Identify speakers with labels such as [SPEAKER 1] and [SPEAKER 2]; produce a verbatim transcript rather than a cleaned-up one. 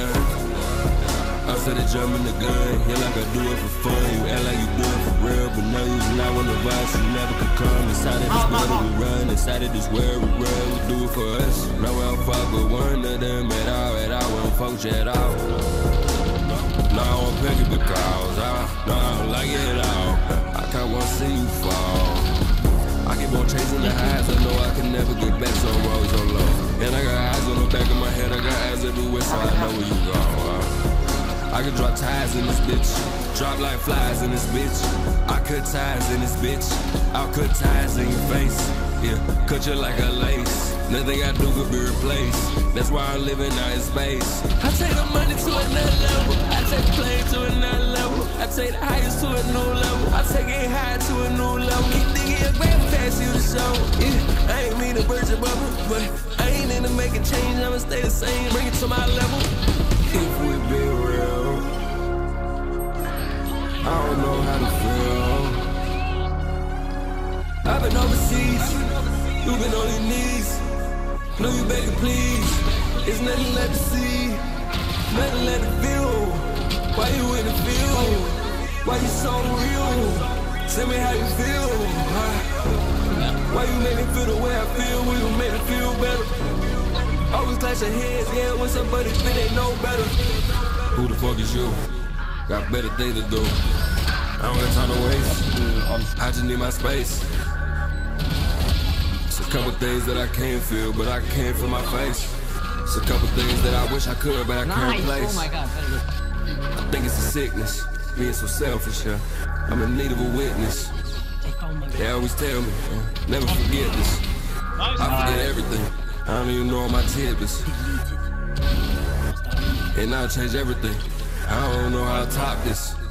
[SPEAKER 1] time. I said it jumping the gun, yeah, like I do it for fun. You act like you do it for real, but no, you not want to vibe, so you never could come. Inside of this world that we run, inside of this world we run, we do it for us. No, I don't fuck with one of them at all, at all, we don't fuck with you at all. No, I won't pick it because I, no, I don't like it at all. I can't want to see you fall. I keep on chasing the highs, I know I can never get back, so I'm always on low. And I got eyes on the back of my head, I got eyes everywhere, so I know where you go. I can drop ties in this bitch, drop like flies in this bitch. I cut ties in this bitch, I'll cut ties in your face. Yeah, cut you like a lace, nothing I do could be replaced. That's why I'm living out in space. I take the money to another level, I take the plane to another level, I take the highest to a new level, I take it high to a new level. Keep thinking your grave past you to show. Yeah, I ain't mean to burst your bubble, but I ain't into making change, I'ma stay the same, bring it to my level. If we be real, I don't know how to feel. I've been overseas, you've been on your knees. No, you begging please, it's nothing left to see, nothing left to feel. Why you in the field? Why you so real? Tell me how you feel. Why you make me feel the way I feel? We gon' make me feel better. Always clash your heads, yeah, when somebody feel they know better. Who the fuck is you? Got better things to do. I don't got time to waste, I just need my space. It's a couple things that I can't feel, but I can't feel my face. It's a couple things that I wish I could, but I
[SPEAKER 2] Nice.
[SPEAKER 1] can't place.
[SPEAKER 2] Oh my God,
[SPEAKER 1] I think it's a sickness, being so selfish, yeah. I'm in need of a witness. They always tell me, uh, never forget this. I forget everything, I don't even know all my tidbits. And I'll change everything, I don't know how to top this.